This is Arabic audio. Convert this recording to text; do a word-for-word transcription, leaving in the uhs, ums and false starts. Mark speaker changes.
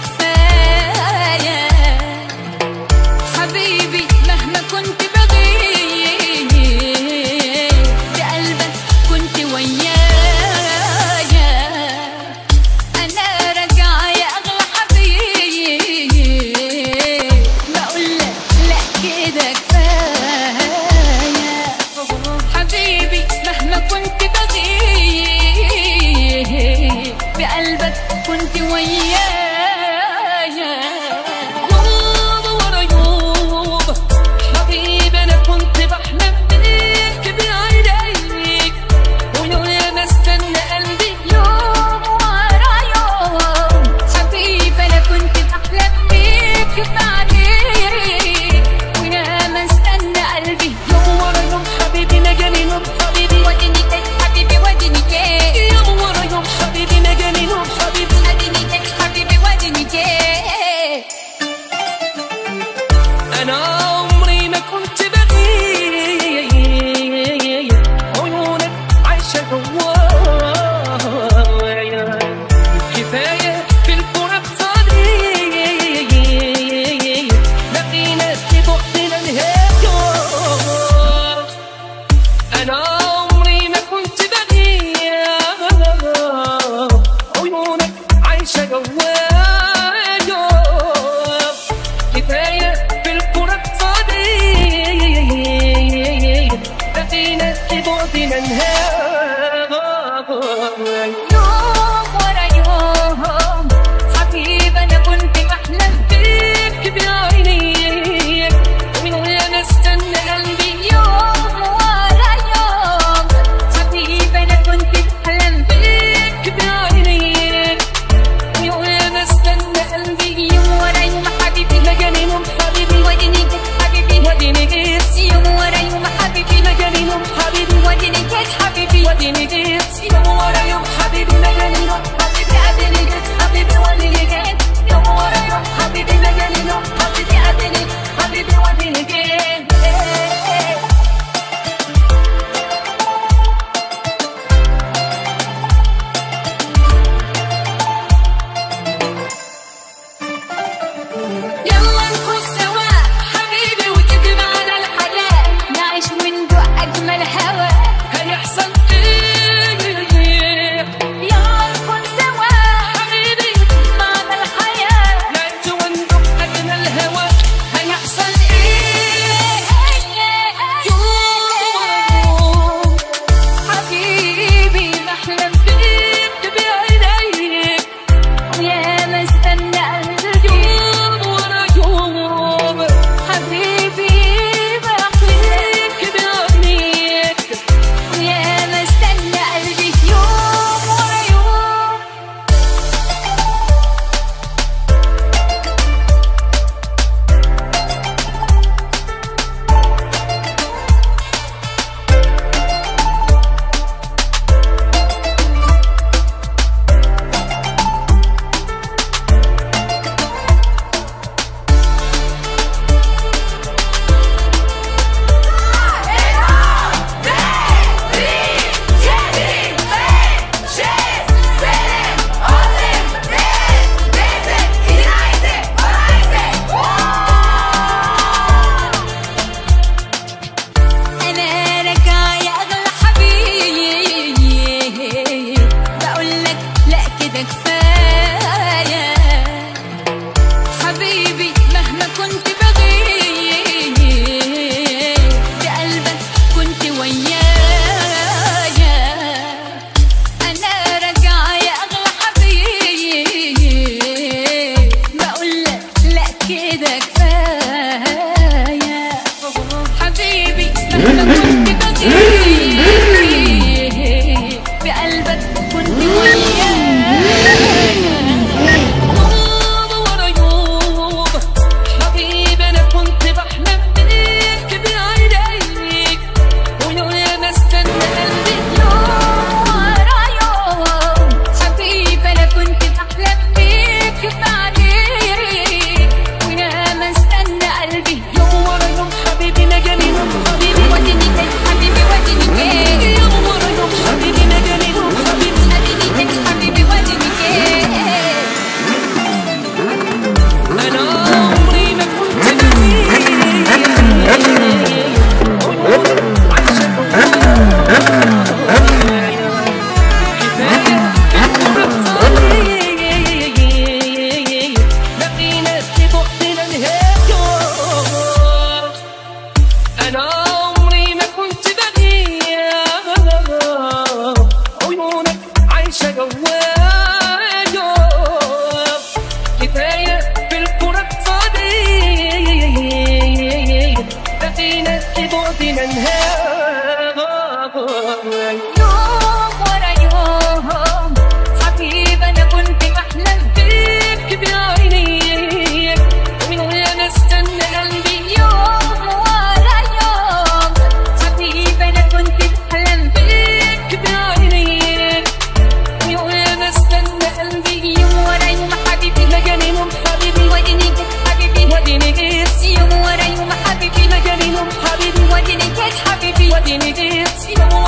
Speaker 1: كفاية. حبيبي مهما كنت بغيب بقلبك كنت ويايا. أنا راجعة يا أغلى حبيبي بقولك لأ كده كفاية. حبيبي مهما كنت بغيب بقلبك كنت ويايا.
Speaker 2: بعدنا انهار.
Speaker 1: يوم ورا يوم حبيبي انا كنت بحلم بيك بعينيك، ومن وانا استنى قلبي يوم ورا يوم. حبيبي انا كنت بحلم بيك بعينيك، ومن وانا استنى قلبي يوم ورا يوم. حبيبي مجاني نوم حبيبي وديني جيت حبيبي وديني جيت يوم ورا يوم. حبيبي مجاني نوم حبيبي وديني جيت حبيبي وديني جيت يوم